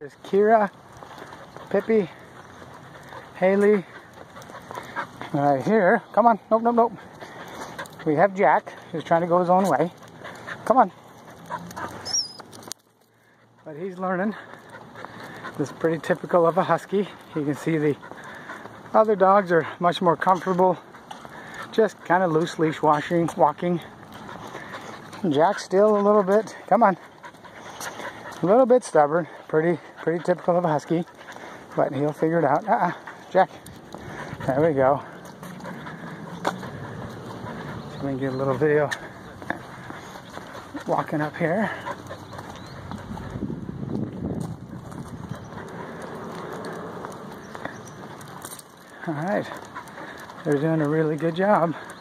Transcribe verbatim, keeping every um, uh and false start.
There's Kira, Pippy, Haley. Right here. Come on. Nope, nope, nope. We have Jack, who's trying to go his own way. Come on. But he's learning. This is pretty typical of a husky. You can see the other dogs are much more comfortable, just kind of loose leash washing, walking. Jack's still a little bit, come on, a little bit stubborn. Pretty, pretty typical of a husky, but he'll figure it out. Uh-uh, Jack. There we go. So we can get a little video walking up here. All right, they're doing a really good job.